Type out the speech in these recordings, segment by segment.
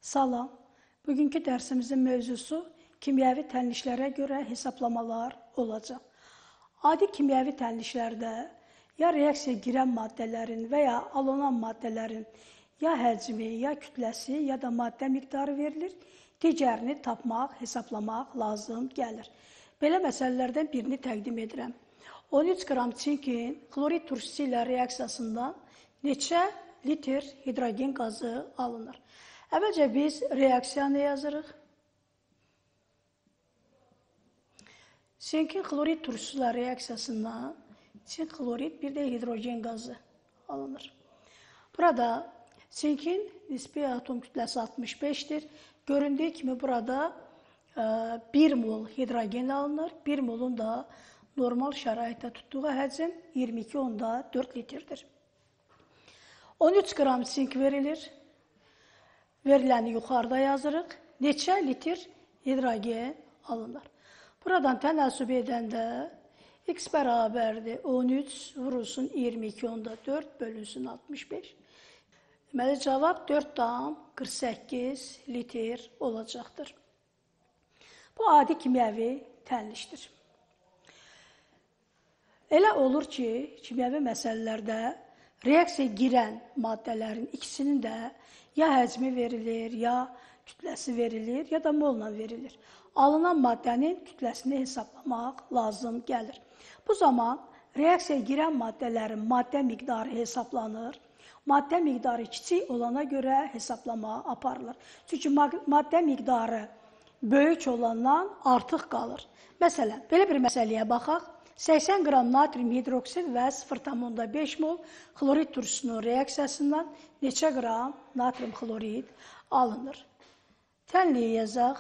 Salam. Bugünkü dərsimizin mövzusu kimyəvi tənlişlərə görə hesablamalar olacaq. Adi kimyəvi tənlişlərdə ya reaksiyaya girən maddələrin və ya alınan maddələrin ya həcmi, ya kütləsi, ya da maddə miqdarı verilir. Digərini tapmaq, hesablamaq lazım gəlir. Belə məsələlərdən birini təqdim edirəm. 13 qram çinkin xlorid turşusu ilə reaksiyasından neçə litr hidrogen qazı alınır? Əvvəlcə biz reaksiyanı yazırıq. Çinkin xlorid turşusu ilə reaksiyasından çink xlorid bir də hidrogen qazı alınır. Burada çinkin nisbi atom kütləsi 65'dir. Göründüyü kimi burada 1 mol hidrogen alınır. 1 molun da normal şəraitdə tutduğu həcm 22,4 litrdir. 13 qram çink verilir. Veriləni yuxarıda yazırıq. Neçə litr hidrogen alınır? Buradan tənasüb edəndə x bərabərdir 13 vurulsun 22,4 bölünsün 65. Deməli, cavab 4,48 litr olacaqdır. Bu adi kimyəvi tənlişdir. Elə olur ki, kimyəvi məsələlərdə reaksiyaya girən maddələrin ikisinin də ya həcmi verilir, ya kütləsi verilir, ya da molla verilir. Alınan maddənin kütləsini hesablamaq lazım gəlir. Bu zaman reaksiyaya girən maddələrin maddə miqdarı hesablanır. Maddə miqdarı kiçik olana görə hesablama aparılır. Çünki maddə miqdarı böyük olandan artıq qalır. Məsələn, belə bir məsələyə baxaq. 80 qram natrium hidroksid və 0,5 mol xlorid turşusunun reaksiyasından neçə qram natrium xlorid alınır? Tənliyi yazaq.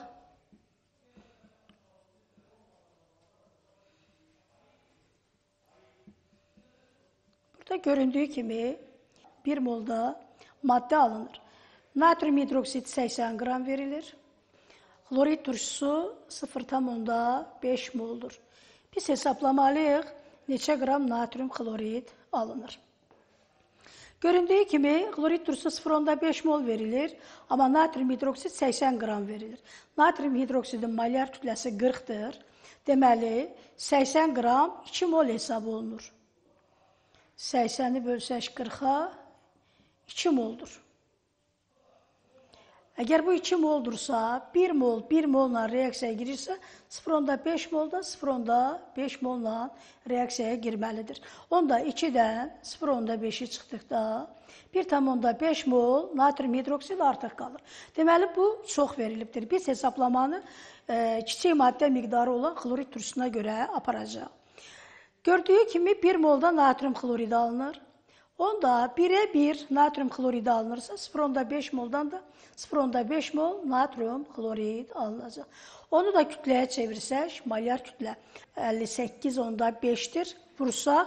Burada göründüyü kimi 1 molda maddə alınır. Natrium hidroksid 80 qram verilir. Xlorid turşusu 0,5 moldur. Biz hesaplamalıyıq neçə qram natrium xlorid alınır. Göründüyü kimi xlorid turşusu 0,5 mol verilir, amma natrium hidroksid 80 qram verilir. Natrium hidroksidin molyar kütləsi 40'dır. Deməli, 80 qram 2 mol hesab olunur. 80'i bölsək 40'a 2 moldur. Əgər bu 2 moldursa, 1 molla reaksiyaya girirsə, 0,5 molda 0,5 molla reaksiyaya girməlidir. Onda 2'dən 0,5'i çıxdıqda 1,5 mol natrium hidroksid artıq qalır. Deməli, bu çox verilibdir. Biz hesablamanı kiçik maddə miqdarı olan xlorid turşusuna görə aparacaq. Gördüyü kimi 1 molda natrium xlorid alınır. Onda 1'e 1 natrium xloridi alınırsa 0,5 moldan da 0,5 mol natrium xlorid alınacaq. Onu da kütləyə çevirsək, molyar kütlə 58,5'dir. Vursaq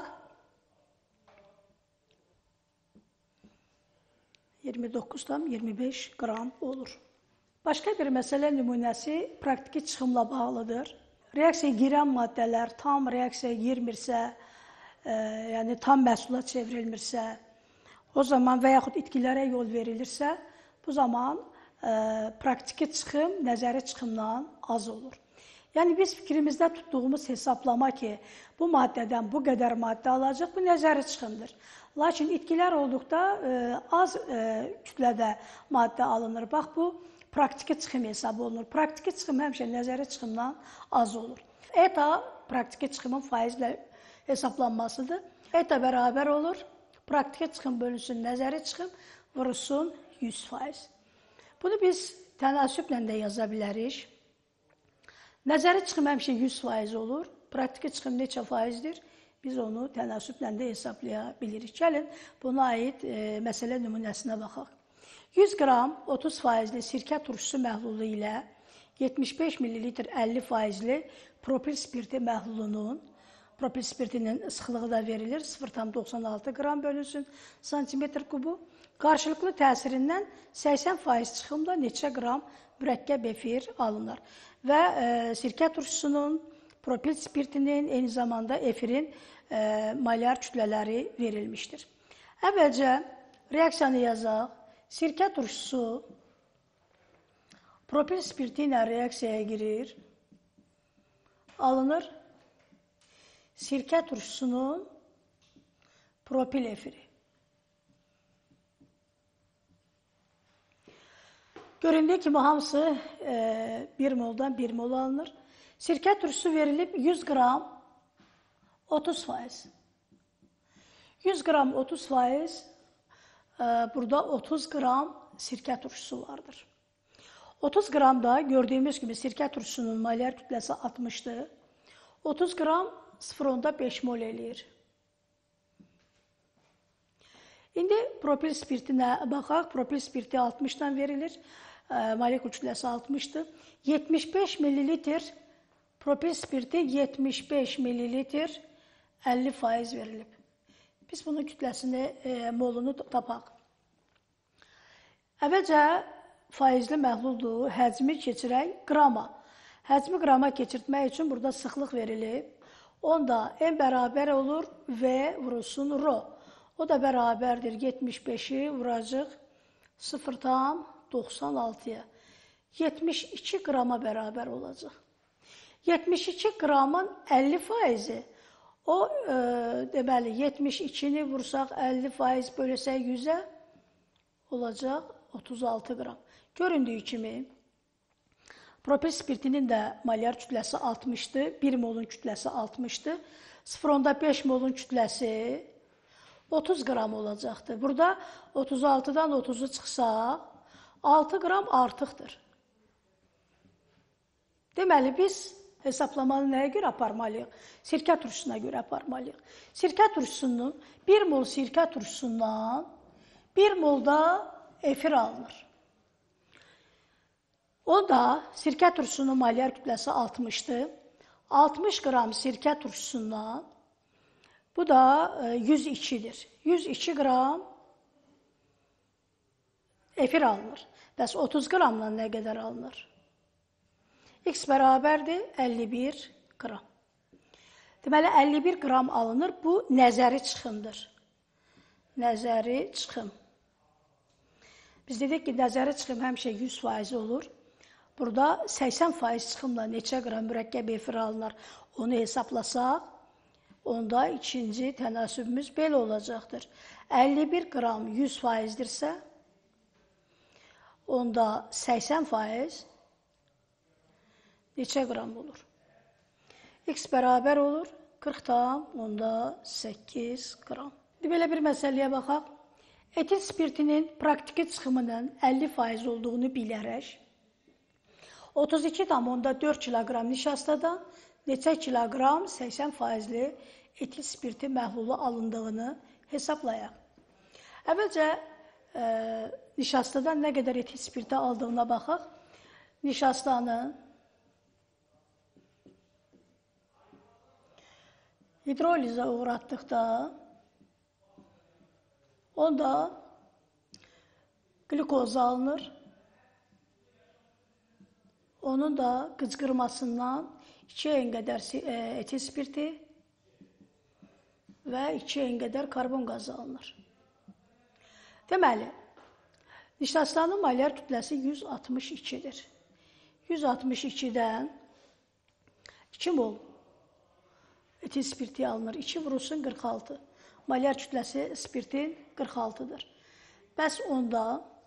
29,25 qram olur. Başqa bir məsələ nümunəsi praktiki çıxımla bağlıdır. Reaksiyaya girən maddələr tam reaksiyaya girmirsə, yəni tam məhsula çevrilmirsə, o zaman və yaxud itkilərə yol verilirsə, bu zaman praktiki çıxım nəzəri çıxımdan az olur. Yəni biz fikrimizdə tutduğumuz hesablama ki, bu maddədən bu qədər maddə alacaq, bu nəzəri çıxımdır. Lakin itkilər olduqda az kütlədə maddə alınır. Bax, bu praktiki çıxım hesab olunur. Praktiki çıxım həmişə nəzəri çıxımdan az olur. ETA praktiki çıxımın faizlə hesablanmasıdır. ETA bərabər olur. Praktiki çıxım bölünsün nəzəri çıxım, vurulsun 100%. Bunu biz tənasüblə də yaza bilərik. Nəzəri çıxım həmişə 100% olur. Praktiki çıxım neçə faizdir? Biz onu tənasüblə də hesablaya bilirik. Gəlin, buna aid məsələ nümunəsinə baxaq. 100 qram 30%li sirkə turşusu məhlulu ilə 75 ml 50%li propil spirti məhlulunun propil spirtinin sıxlığı da verilir. 0,96 qram bölünsün santimetr kubu. Qarşılıqlı təsirindən 80% çıxımda neçə qram mürəkkəb efir alınır. Və sirkə turşusunun, propil spirtinin, eyni zamanda efirin molyar kütlələri verilmişdir. Əvvəlcə reaksiyanı yazaq. Sirkə turşusu Propil spirti ilə reaksiyaya girir. Alınır sirkə turşusunun propil efiri. Göründüyü kimi hamısı 1 moldan 1 mol alınır. Sirkə turşusu verilib 100 qram 30%. 100 qram 30%, burada 30 qram sirkə turşusu vardır. 30 qramda gördüyümüz kimi sirkə turşusunun molyar kütləsi 60'dır. 30 qram 0,5 mol eləyir. İndi propil spirtinə baxaq. Propil spirti 60'dan verilir. Molekul kütləsi 60'dır. 75 ml propil spirti 75 ml 50% verilib. Biz bunun kütləsini, molunu tapaq. Əvvəlcə faizli məhluldur, həcmi keçirək qrama. Həcmi qrama keçirtmək üçün burada sıxlıq verilib. Onda n bərabər olur V vurulsun rho. O da bərabərdir 75'i vuracaq 0,96'ya. 72 qrama bərabər olacaq. 72 qramın 50%'i o deməli 72'ni vursaq 50% bölsək 100'ə olacaq 36 qram. Göründüyü kimi propil spirtinin də molyar kütləsi 60'dır. 1 molun kütləsi 60'dır. 0,5 molun kütləsi 30 qram olacaqdır. Burada 36'dan 30'u çıxsa 6 qram artıqdır. Deməli biz hesaplamanı nəyə görə aparmalıyıq? Sirkə turşusuna görə aparmalıyıq. Sirkə turşusunun 1 mol sirkə turşusundan 1 molda efir alınır. O da sirkə turşusunun molyar kütləsi 60'dır. 60 qram sirkə turşusundan bu da 102'dir. 102 qram efir alınır. Bəs 30 qramla nə qədər alınır? X bərabərdir 51 qram. Deməli 51 qram alınır. Bu nəzəri çıxımdır. Nəzəri çıxım. Biz dedik ki, nəzəri çıxım həmişə 100% olur. Burada 80% çıxımla neçə qram mürəkkəb efir alınır, onu hesablasaq, onda ikinci tənasübümüz belə olacaqdır. 51 qram 100%'dirsə, onda 80% neçə qram olur? X bərabər olur 40,8 qram. Belə bir məsələyə baxaq. Etil spirtinin praktiki çıxımının 50% olduğunu bilərək, 32,4 kiloqram nişastadan neçə kiloqram 80%'li etil spirti məhlulu alındığını hesablayaq. Əvvəlcə nişastadan nə qədər etil spirti aldığına baxaq. Nişastanın hidrolizə uğratdıqda onda glukoz alınır. Onun da qıcqırmasından 2 n qədər etil spirti və 2 n qədər karbon qazı alınır. Deməli, nişastanın molyar kütləsi 162'dir. 162'dən 2 mol etil spirti alınır. 2 vurulsun 46. Molyar kütləsi spirtin 46'dır. Bəs onda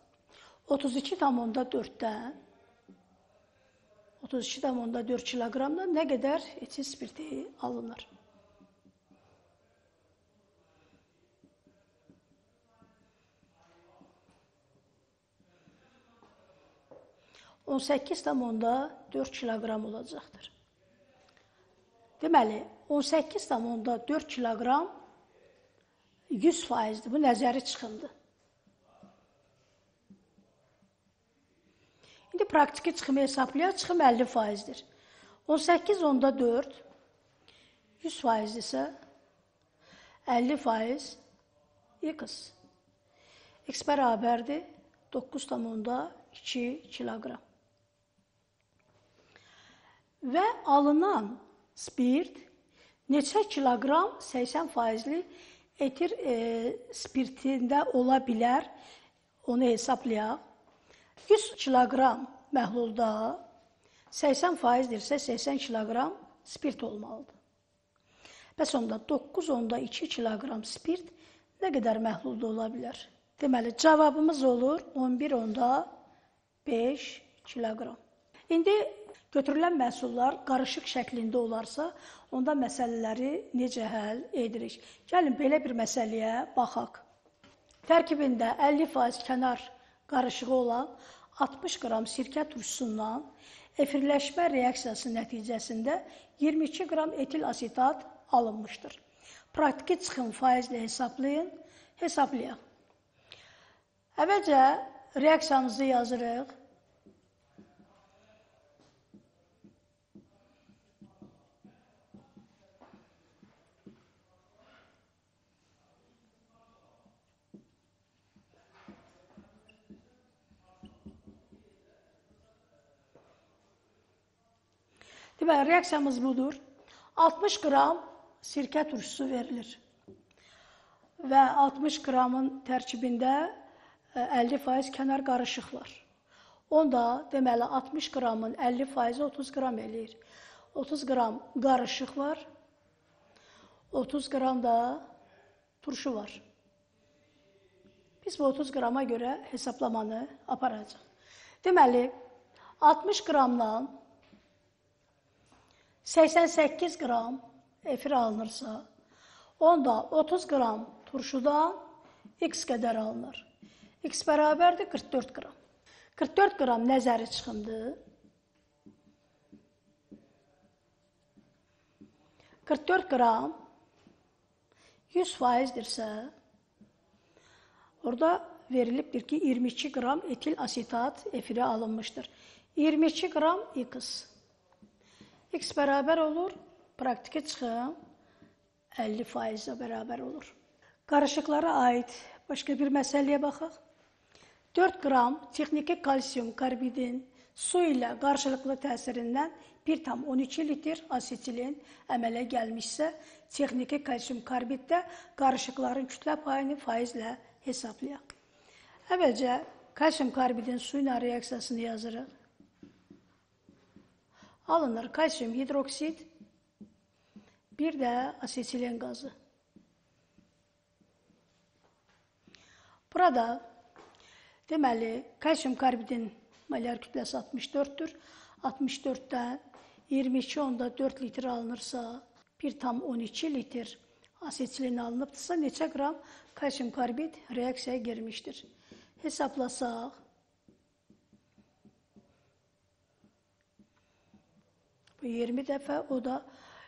32,4'dən 32,4 kiloqramdan nə qədər etil spirti alınır? %18,4 kiloqram olacaqdır. Deməli, 18,4 kiloqram 100%'dir. Bu nəzəri çıxımdır. İndi praktiki çıxımı hesablayaq. Çıxım 50%'dir. 18,4 100%'dirsə 50% X. X bərabərdir 9,2 kiloqram. Və alınan spirt neçə kiloqram 80%'li etil spirtində ola bilər, onu hesablayaq. 100 kiloqram məhlulda 80%dirsə 80 kiloqram spirt olmalıdır. Bəs onda 9,2 kiloqram spirt nə qədər məhlulda ola bilər? Deməli, cavabımız olur 11,5 kiloqram. İndi götürülən məhsullar qarışıq şəklində olarsa, onda məsələləri necə həll edirik? Gəlin, belə bir məsələyə baxaq. Tərkibində 50% kənar qarışığı olan 60 qram sirkə turşusundan efirləşmə reaksiyası nəticəsində 22 qram etil asetat alınmışdır. Praktiki çıxım faizlə hesablayaq. Əvvəlcə reaksiyamızı yazırıq. Deməli, reaksiyamız budur. 60 qram sirkə turşusu verilir. Və 60 qramın tərkibində 50% kənar qarışıq var. Onda, deməli, 60 qramın 50%-i 30 qram eləyir. 30 qram qarışıq var, 30 qram da turşu var. Biz bu 30 qrama görə hesablamanı aparacaq. Deməli, 60 qramdan 88 qram efir alınırsa, onda 30 qram turşudan x qədər alınır. X bərabərdir 44 qram. 44 qram nəzəri çıxımdır. 44 qram 100%dirsə, orada verilibdir ki, 22 qram etil asetat efiri alınmışdır. 22 qram x. X bərabər olur, praktiki çıxım 50%-ə bərabər olur. Qarışıqlara aid başqa bir məsələyə baxaq. 4 qram texniki kalsium karbidin su ilə qarşılıqlı təsirindən 1,12 litr asetilin əmələ gəlmişsə, texniki kalsium karbiddə qarışıqların kütlə payını faizlə hesablayaq. Əvvəlcə kalsium karbidin su ilə reaksiyasını yazırıq. Alınır kalsium hidroksid, bir də asetilen qazı. Burada deməli, kalsium karbidin molar kütləsi 64-dür. 64-dən 22,4 litr alınırsa, 1,12 litr asetilen alınıbdırsa, neçə qram kalsium karbid reaksiyaya girmişdir? Hesablasaq, bu 20 dəfə, o da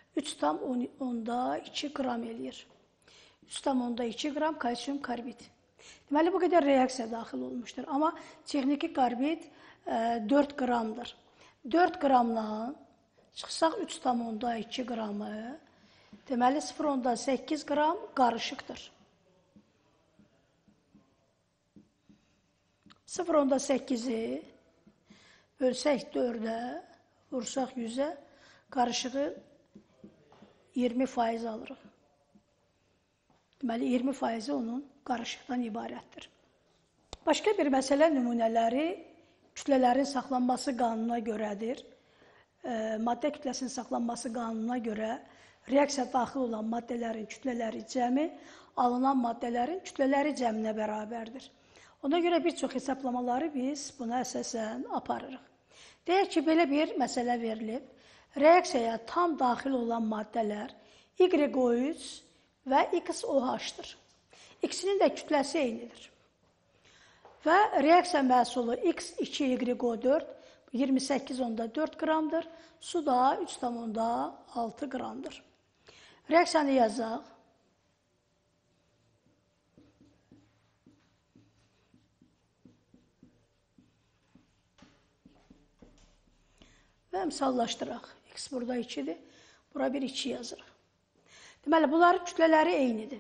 3,2 qram eləyir. 3,2 qram kalsium karbid. Deməli, bu qədər reaksiya daxil olmuşdur. Amma texniki karbid 4 qramdır. 4 qramla çıxsaq 3,2 qramı, deməli 0,8 qram qarışıqdır. 0,8-i bölsək 4-ə, vursaq 100-ə, qarışığı 20% alırıq. Deməli, 20% onun qarışıqdan ibarətdir. Başqa bir məsələ nümunələri kütlələrin saxlanması qanununa görədir. Maddə kütləsinin saxlanması qanununa görə reaksiya daxil olan maddələrin kütlələri cəmi alınan maddələrin kütlələri cəminə bərabərdir. Ona görə bir çox hesablamaları biz buna əsasən aparırıq. Deyək ki, belə bir məsələ verilib. Reaksiyaya tam daxil olan maddələr YO3 və XOH-dır. İkisinin də kütləsi eynidir. Və reaksiya məhsulu X2YO4 28,4 qramdır. Su da 3,6 qramdır. Reaksiyanı yazaq. Və misallaşdıraq. X burada 2-dir. Bura bir 2 yazırıq. Deməli, bunların kütlələri eynidir.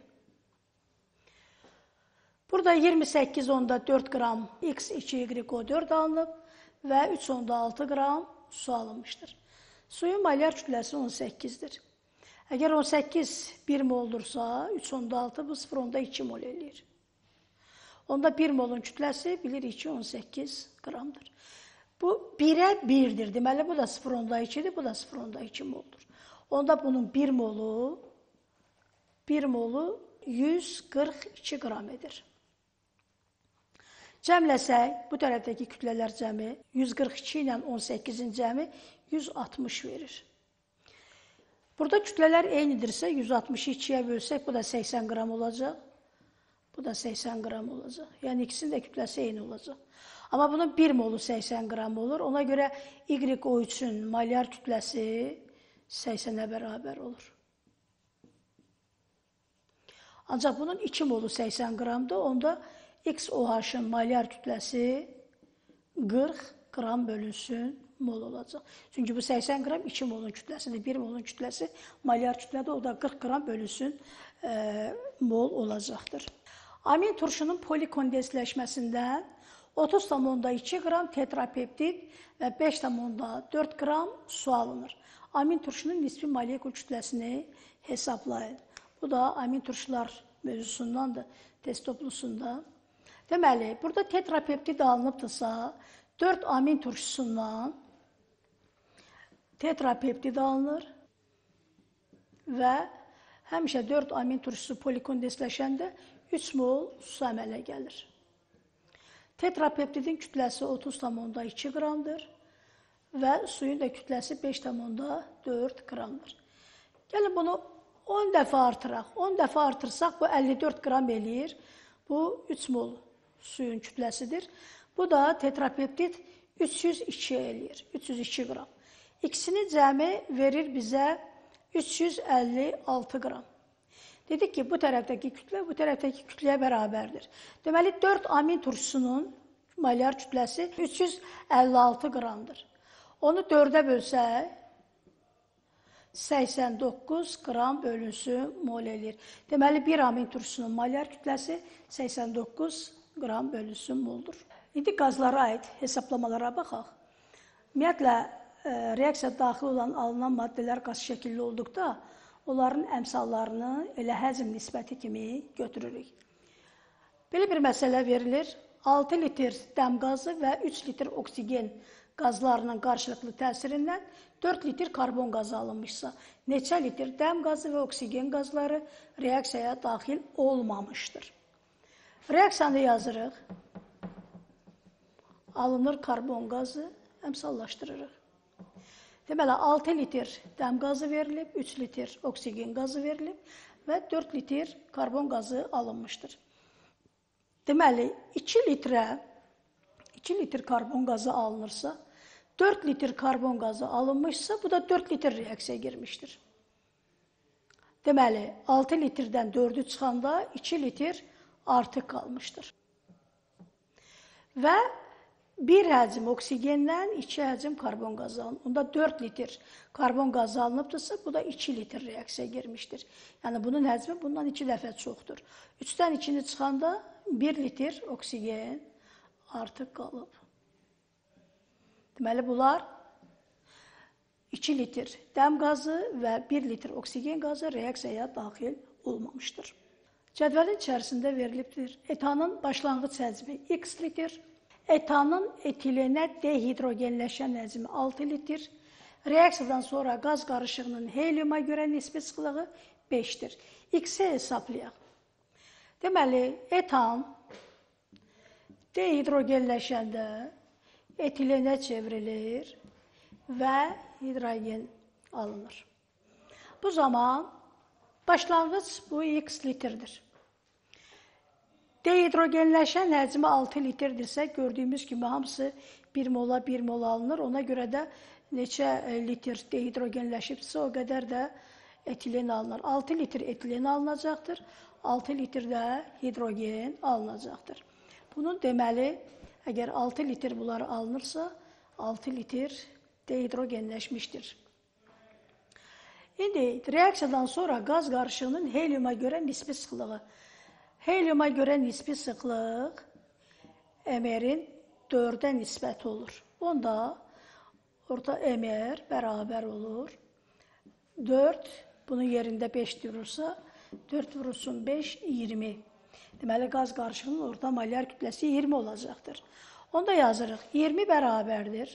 Burada 28,4 qram X2YO4 alınıb və 3,6 qram su alınmışdır. Suyun molar kütləsi 18-dir. Əgər 18 1 moldursa, 3,6 bu 0,2 mol eləyir. Onda 1 molun kütləsi bilirik ki, 18 qramdır. Bu 1'ə 1'dir. Deməli, bu da 0,2'dir, bu da 0,2 moldur. Onda bunun 1 molu 142 qram edir. Cəmləsək, bu tərəfdəki kütlələr cəmi 142 ilə 18-in cəmi 160 verir. Burada kütlələr eynidirsə, 160'ı 2'yə bölsək, bu da 80 qram olacaq. Bu da 80 qram olacaq. Yəni, ikisinin də kütləsi eyni olacaq. Amma bunun 1 molu 80 qram olur. Ona görə YO3'ün molyar kütləsi 80'ə bərabər olur. Ancaq bunun 2 molu 80 qramdır. Onda XOH-ın molyar kütləsi 40 qram bölünsün mol olacaq. Çünki bu 80 qram 2 molun kütləsidir. 1 molun kütləsi molyar kütlədir. O da 40 qram bölünsün mol olacaqdır. Amin turşunun polikondensləşməsindən 30,2 qram tetrapeptid və 5,4 qram su alınır. Amin turşunun nisbi molekul kütləsini hesablayın. Bu da amin turşular mövzusundandır, test toplusunda. Deməli, burada tetrapeptid alınıbdırsa, 4 amin turşusundan tetrapeptid alınır və həmişə 4 amin turşusu polikondensləşəndə 3 mol su əmələ gəlir. Tetrapeptidin kütləsi 30,2 qramdır və suyun da kütləsi 5,4 qramdır. Gəlin bunu 10 dəfə artıraq. 10 dəfə artırsaq bu 54 qram eləyir. Bu 3 mol suyun kütləsidir. Bu da tetrapeptid 302 eləyir. 302 qram. İkisinin cəmi verir bizə 356 qram. Dedik ki, bu tərəfdəki kütlə bu tərəfdəki kütləyə bərabərdir. Deməli, 4 amin turşusunun molyar kütləsi 356 qramdır. Onu 4'ə bölsək, 89 qram bölünsün mol eləyir. Deməli, 1 amin turşusunun molyar kütləsi 89 qram bölünsün moldur. İndi qazlara aid hesablamalara baxaq. Ümumiyyətlə, reaksiya daxil olan alınan maddələr qaz şəkilli olduqda, onların əmsallarını elə həzm nisbəti kimi götürürük. Belə bir məsələ verilir. 6 litr dəm qazı və 3 litr oksigen qazlarının qarşılıqlı təsirindən 4 litr karbon qazı alınmışsa, neçə litr dəm qazı və oksigen qazları reaksiyaya daxil olmamışdır? Reaksiyanı yazırıq. Alınır karbon qazı, əmsallaşdırırıq. Deməli, 6 litr dəm qazı verilib, 3 litr oksigen qazı verilib və 4 litr karbon qazı alınmışdır. Deməli, 2 litr karbon qazı alınırsa, 4 litr karbon qazı alınmışsa, bu da 4 litr reaksiya girmişdir. Deməli, 6 litrdən 4'ü çıxanda 2 litr artıq qalmışdır. Və 1 həcm oksigendən 2 həcm karbon qazı alınır. Onda 4 litr karbon qazı alınıbdırsa, bu da 2 litr reaksiya girmişdir. Yəni, bunun həcmi bundan 2 dəfə çoxdur. 3'dən 2'ni çıxanda 1 litr oksigen artıq qalıb. Deməli, bunlar 2 litr dəm qazı və 1 litr oksigen qazı reaksiyaya daxil olmamışdır. Cədvəlin içərisində verilibdir. Etanın başlanğıc həcmi x litr, etanın etilenə dehidrogenləşən həcmi 6 litr, reaksiyadan sonra qaz qarışığının helyuma görə nisbi sıxlığı 5'dir. X-i hesablayaq. Deməli, etan dehidrogenləşəndə etilenə çevrilir və hidrogen alınır. Bu zaman başlanğıc bu x litrdir. Dehidrogenləşən həcmi 6 litrdirsə, gördüyümüz kimi hamısı 1 mola 1 mol alınır. Ona görə də neçə litr dehidrogenləşibsə, o qədər də etilen alınır. 6 litr etilen alınacaqdır, 6 litr də hidrogen alınacaqdır. Bunun deməli, əgər 6 litr bunlar alınırsa, 6 litr dehidrogenləşmişdir. İndi reaksiyadan sonra qaz qarışığının helyuma görə nisbi sıxlığı. Helyuma görə nisbi sıxlıq MR-in 4'ə nisbəti olur. Onda orada MR bərabər olur. 4, bunun yerində 5 durursa, 4 vurulsun 5, 20. Deməli, qaz qarışığının orada molyar kütləsi 20 olacaqdır. Onda yazırıq 20 bərabərdir.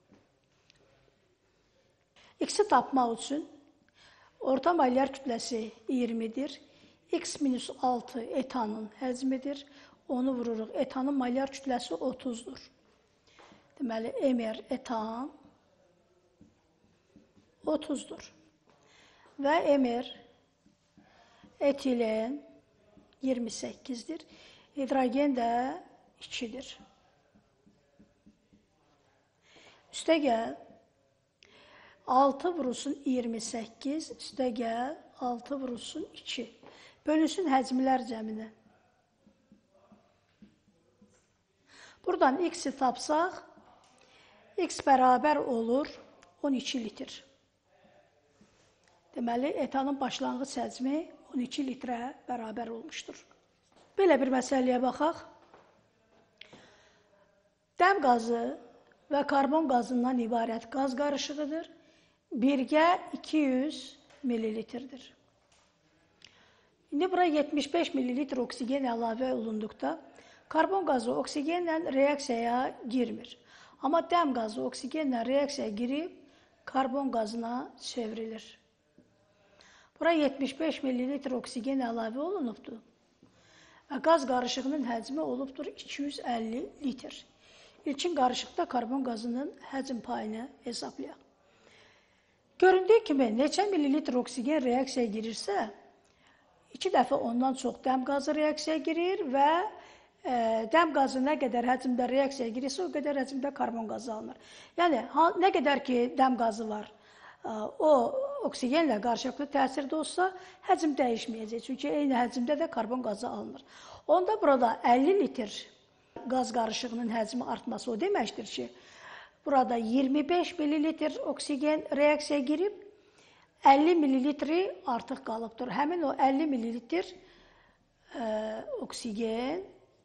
X-i tapmaq üçün orta molyar kütləsi 20-dir. X minus 6 etanın həcmidir. Onu vururuq. Etanın molyar kütləsi 30-dur. Deməli, Mr etan 30-dur. Və Mr etilen 28-dir. Hidrogen də 2-dir. Üstə gəl 6 vurulsun 28, üstə gəl 6 vurulsun 2. Bölünsün həcmlər cəminə. Buradan X-i tapsaq, X bərabər olur 12 litr. Deməli, etanın başlanğıc həcmi 12 litrə bərabər olmuşdur. Belə bir məsələyə baxaq. Dəm qazı və karbon qazından ibarət qaz qarışığıdır. Birgə 200 ml-dir. İndi bura 75 ml oksigen əlavə olunduqda, karbon qazı oksigenlə reaksiyaya girmir. Amma dəm qazı oksigenlə reaksiyaya girib, karbon qazına çevrilir. Bura 75 ml oksigen əlavə olunubdur. Və qaz qarışığının həcmi olubdur 250 litr. İlkin qarışıqda karbon qazının həcm payını hesablayaq. Göründüyü kimi, neçə millilitr oksigen reaksiyaya girirsə, 2 dəfə ondan çox dəm qazı reaksiyaya girir və dəm qazı nə qədər həcmdə reaksiyaya girirsə, o qədər həcmdə karbon qazı alınır. Yəni, nə qədər ki, dəm qazı var, o oksigenlə qarşılıqlı təsirdə olsa, həcm dəyişməyəcək. Çünki eyni həcmdə də karbon qazı alınır. Onda burada 50 litr qaz qarışığının həcmi artması o deməkdir ki, burada 25 ml oksigen reaksiyaya girib, 50 ml artıq qalıbdır. Həmin o 50 ml oksigen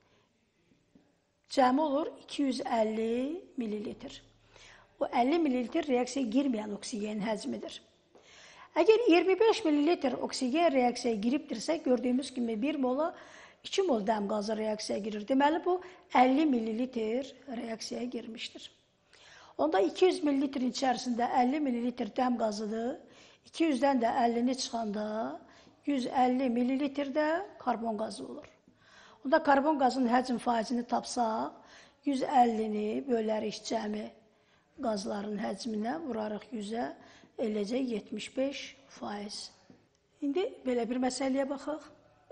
cəmi olur 250 ml. O 50 ml reaksiyaya girməyən oksigenin həcmidir. Əgər 25 ml oksigen reaksiyaya giribdirsə, gördüyümüz kimi 1 mola 2 mol dəm qazı reaksiyaya girir. Deməli, bu 50 ml reaksiyaya girmişdir. Onda 200 ml-in içərisində 50 ml dəm qazıdır. 200-dən də 50-ni çıxanda 150 ml-də karbon qazı olur. Onda karbon qazının həcm faizini tapsaq, 150-ni bölərik cəmi qazların həcminə, vurarıq 100-ə, eləcə 75%. İndi belə bir məsələyə baxaq.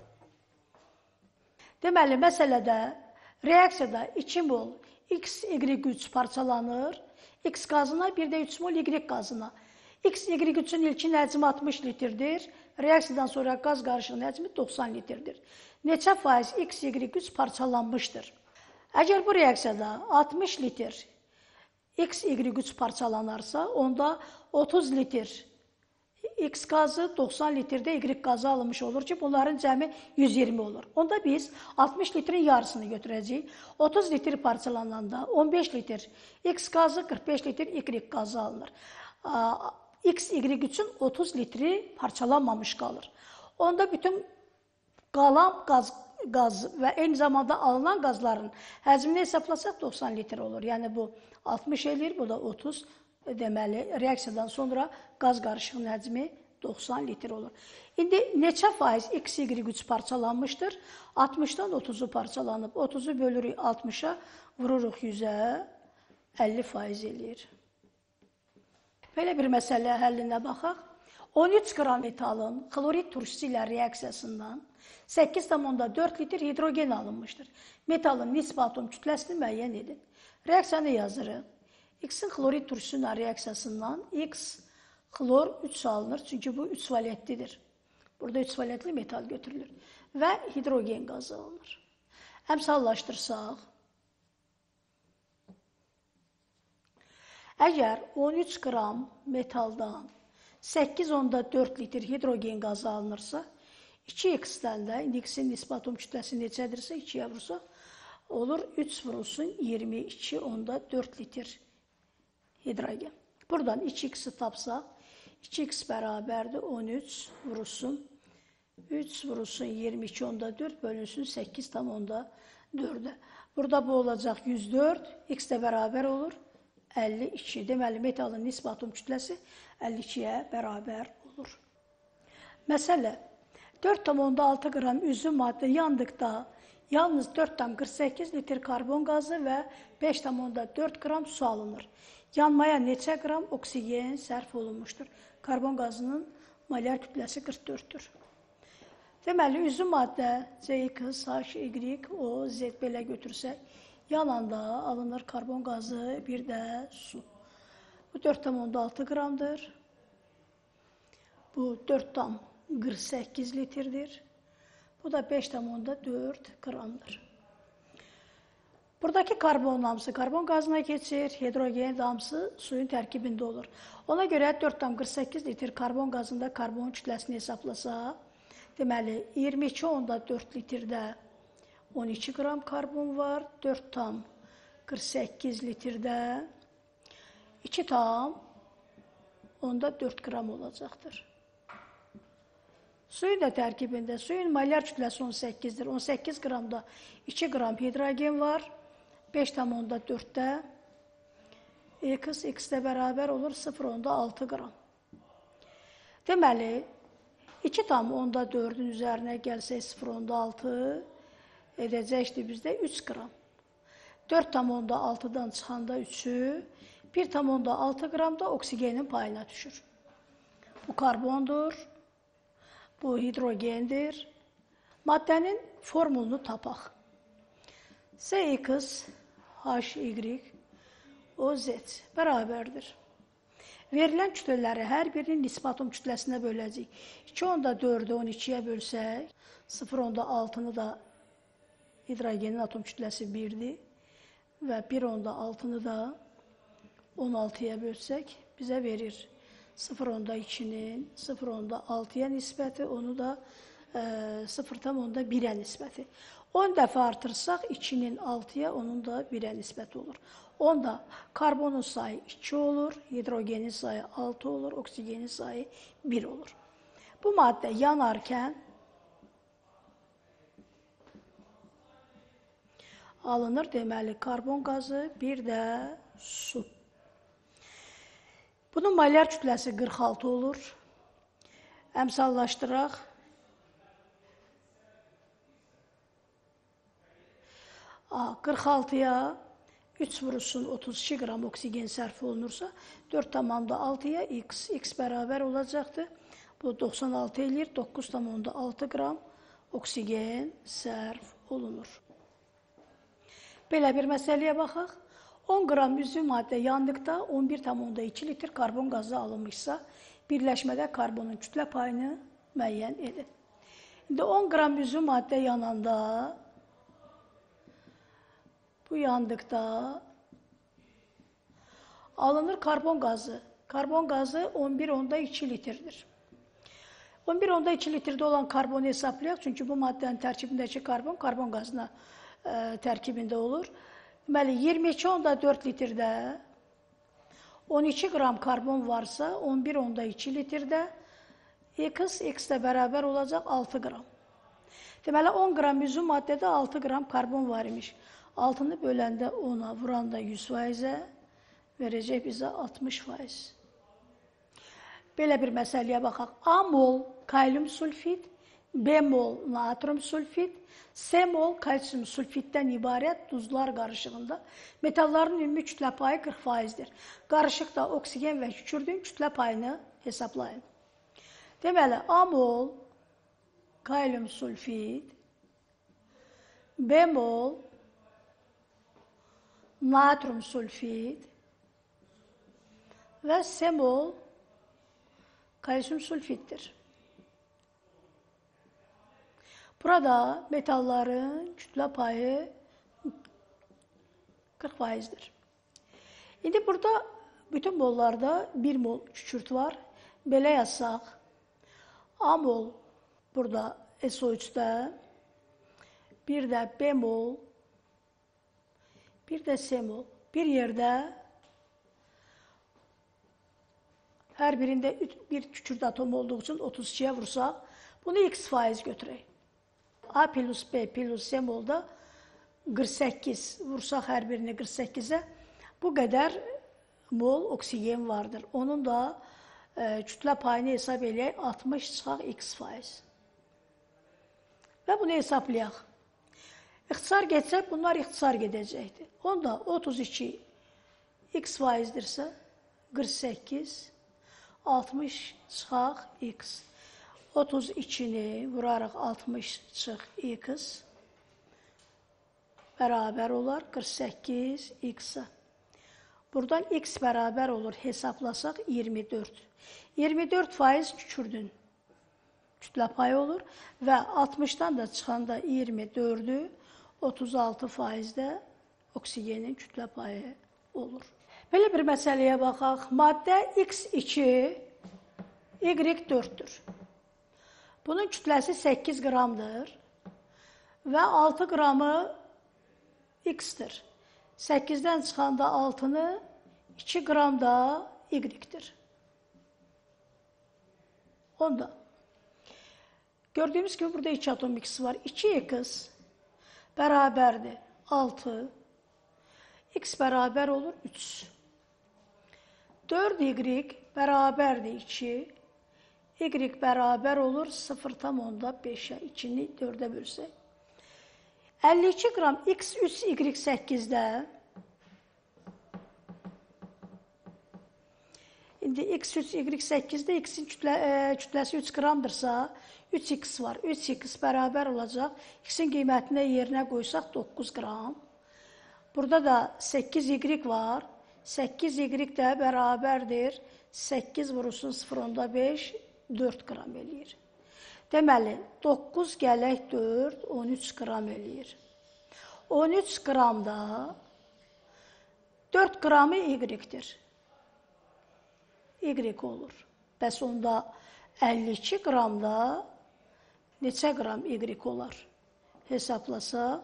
Deməli, məsələdə reaksiyada 2 mol X, Y3 parçalanır, X qazına, bir də 3 mol Y qazına. X, Y3-ün ilkin həcmi 60 litrdir, reaksiyadan sonra qaz qarışığının həcmi 90 litrdir. Neçə faiz X, Y3 parçalanmışdır? Əgər bu reaksiyada 60 litr X, Y3 parçalanarsa, onda 30 litr X qazı, 90 litrdə Y qazı alınmış olur ki, bunların cəmi 120 olur. Onda biz 60 litrin yarısını götürəcəyik. 30 litr parçalananda 15 litr X qazı, 45 litr Y qazı alınır. X, Y üçün 30 litri parçalanmamış qalır. Onda bütün qalan qaz və eyni zamanda alınan qazların həcmini hesablasaq 90 litr olur. Yəni bu 60 eləyir, bu da 30. Deməli, reaksiyadan sonra qaz qarışığının həcmi 90 litr olur. İndi neçə faiz X, Y3 parçalanmışdır? 60-dan 30-u parçalanıb. 30-u bölürük 60-a, vururuq 100-ə, 50% eləyir. Belə bir məsələ həllinə baxaq. 13 qram metalın xlorid turşusu ilə reaksiyasından 8,4 litr hidrogen alınmışdır. Metalın nisbi atom kütləsini müəyyən edin. Reaksiyanı yazırıq. X-in xlorid turşusu ilə reaksiyasından X xlor 3 alınır. Çünki bu 3 valentlidir. Burada 3 valentli metal götürülür. Və hidrogen qazı alınır. Əmsallaşdırsaq, əgər 13 qram metaldan 8,4 litr hidrogen qazı alınırsa, 2x-dən də, indi x-in nisbi atom kütləsi neçədirsə, 2-yə vursaq, olur 3 vurulsun 22,4 litr hidrogen. Buradan 2x-i tapsaq, 2x bərabərdir 13 vurulsun 3 vurulsun 22,4 bölünsün 8,4. 4'e. Burada bu olacaq 104, x də bərabər olur 52. Deməli, metalın nisbi atom kütləsi 52-yə bərabər olur. Məsələ, 4,6 qram üzüm maddə yandıqda yalnız 4,48 litr karbon qazı və 5,4 qram su alınır. Yanmaya neçə qram oksigen sərf olunmuşdur? Karbon qazının molyar kütləsi 44-dür. Deməli, üzüm maddə CX, H, Y, O, Z belə götürsək, yananda alınır karbon qazı, bir də su. Bu 4,6 qramdır. Bu 4,48 litrdir. Bu da 5,4 qramdır. Buradakı karbon damcısı karbon qazına keçir, hidrogen damcısı suyun tərkibində olur. Ona görə 4,48 litr karbon qazında karbon kütləsini hesablasaq, deməli, 22,4 litrdə 12 qram karbon var, 4,48 litrdə 2,4 qram olacaqdır. Suyun da tərkibində, suyun molyar kütləsi 18-dir. 18 qramda 2 qram hidrogen var, 5,4-də x də bərabər olur 0,6 qram. Deməli, 2,4-ün üzərinə gəlsək 0,6 edəcəkdir bizdə 3 qram. 4,6-dan çıxanda 3'ü 1,6 qram da oksigenin payına düşür. Bu karbondur, bu hidrogendir. Maddənin formulunu tapaq. CX, HY, OZ bərabərdir. Verilən kütlələri hər birinin nisbi atom kütləsinə böləcəyik. 2,4'ü 12'yə bölsək, 0,6'nı da hidrogenin atom kütləsi 1'dir və 1,6'nı da 16'ya bölsək, bizə verir 0,2'nin 0,6'ya nisbəti, onu da 0,1'ə nisbəti. 10 dəfə artırsaq 2'nin 6'ya, onun da 1'ə nisbəti olur. Onda karbonun sayı 2 olur, hidrogenin sayı 6 olur, oksigenin sayı 1 olur. Bu maddə yanarkən alınır, deməli, karbon qazı, bir də su. Bunun molyar kütləsi 46 olur. Əmsallaşdıraq. A, 46'ya 3 vurulsun 32 qram oksigen sərf olunursa, 4,6'ya x bərabər olacaqdır. Bu 96 eləyir, 9,6 qram oksigen sərf olunur. Belə bir məsələyə baxaq. 10 qram üzüm maddə yandıqda 11,2 litr karbon qazı alınmışsa, birləşmədə karbonun kütlə payını müəyyən edin. İndi 10 qram üzüm maddə yananda, bu yandıqda alınır karbon qazı. Karbon qazı 11,2 litrdir. 11,2 litrdə olan karbonu hesablayaq, çünki bu maddənin tərkibindəki karbon qazına tərkibində olur. Deməli, 22,4 litrdə 12 qram karbon varsa, 11,2 litrdə x də bərabər olacaq 6 qram. Deməli, 10 qram üzüm maddədə 6 qram karbon var imiş. 6'nı böləndə 10'a, vuranda 100%'ə verəcək bizə 60%. Belə bir məsələyə baxaq. A mol kalium sulfit, B mol natrium sulfit, C mol kalsium sulfitdən ibarət duzlar qarışığında metalların ümumi kütlə payı 40%'dir. Qarışıqda oksigen və kükürdün kütlə payını hesablayın. Deməli, A mol kalium sulfit, B mol natrium sulfit və C mol kalsium sulfittir. Burada metalların kütlə payı 40%'dir. İndi burada bütün mollarda 1 mol kükürt var. Belə yazsaq, A mol burada SO3'də, bir də B mol, bir də C mol. Bir yerdə hər birində bir kükürt atomu olduğu üçün 32'yə vursaq, bunu x% götürək. A plus B plus C molda 48 vursaq hər birini 48-ə bu qədər mol oksigen vardır. Onun da kütlə payını hesab eləyək 60 çıxaq x faiz. Və bunu hesablayaq. İxtisar getsək, bunlar ixtisar gedəcəkdir. Onda 32 x faizdirsə 48 60 çıxaq x. 32-ni vurarıq 60 çıx x bərabər olar 48 x-a. Buradan x bərabər olur, hesablasaq 24. 24 faiz kükürdün kütlə payı olur və 60-dan da çıxanda 24-ü 36 faizdə oksigenin kütlə payı olur. Belə bir məsələyə baxaq. Maddə x2, y4-dür. Bunun kütləsi 8 qramdır və 6 qramı x-dir. 8-dən çıxanda 6-nı 2 qram da y-dir. Onda gördüyümüz kimi burada 2 atom x var. 2x bərabərdir 6, x bərabər olur 3. 4y bərabərdir 2, y bərabər olur 0,5-ə, 2-ni 4-ə bölsək. 52 qram x 3y8-də, indi x 3y8-də x-in kütləsi 3 qramdırsa, 3x var. 3x bərabər olacaq. X-in qiymətini yerinə qoysaq 9 qram. Burada da 8y var. 8y də bərabərdir. 8 vurulsun 0,5, 4 qram eləyir. Deməli, 9 gələk 4, 13 qram eləyir. 13 qramda 4 qramı y-dir. Y olur. Bəs onda 52 qramda neçə qram y olar? Hesablasaq.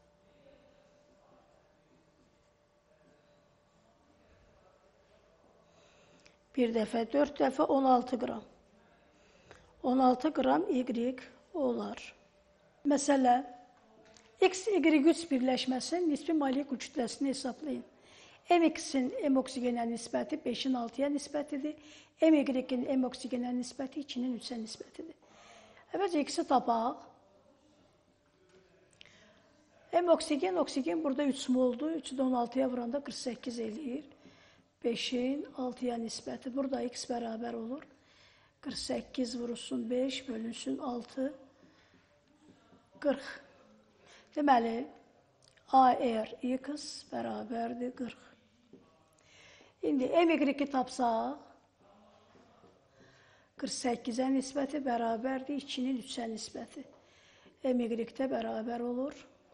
Bir dəfə, 4 dəfə 16 qram. 16 qram y olar. Məsələ, x-y3 birləşməsinin nisbi molekul kütləsini hesablayın. M-in M-oksigenə nisbəti 5-in 6-ya nisbətidir. M-in M-oksigenə nisbəti 2-nin 3-ə nisbətidir. Əvvəlcə x-i tapaq. M-oksigen, oksigen burada 3 moldur. 3-ü də 16-ya vuranda 48 eləyir. 5-in 6-ya nisbəti. Burada x bərabər olur. 48 vurulsun 5, bölünsün 6, 40. Deməli, AR-X bərabərdir 40. İndi M-i tapsaq, 48-ə nisbəti bərabərdir 2-nin 3-ə nisbəti. M-i-də bərabər olur.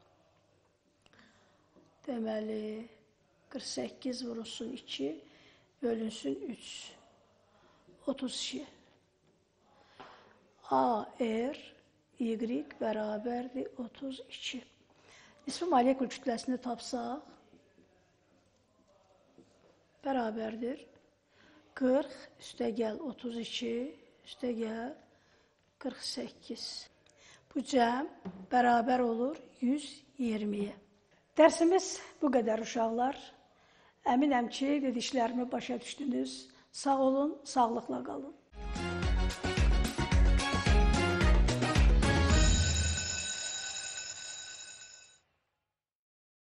Deməli, 48 vurulsun 2, bölünsün 3, 32. AR-Y bərabərdir 32. Nisbi molekul kütləsini tapsaq, bərabərdir 40, üstəgəl 32, üstəgəl 48. Bu cəm bərabər olur 120-yə. Dərsimiz bu qədər uşaqlar. Əminəm ki, dediklərimi başa düşdünüz. Sağ olun, sağlıqla qalın.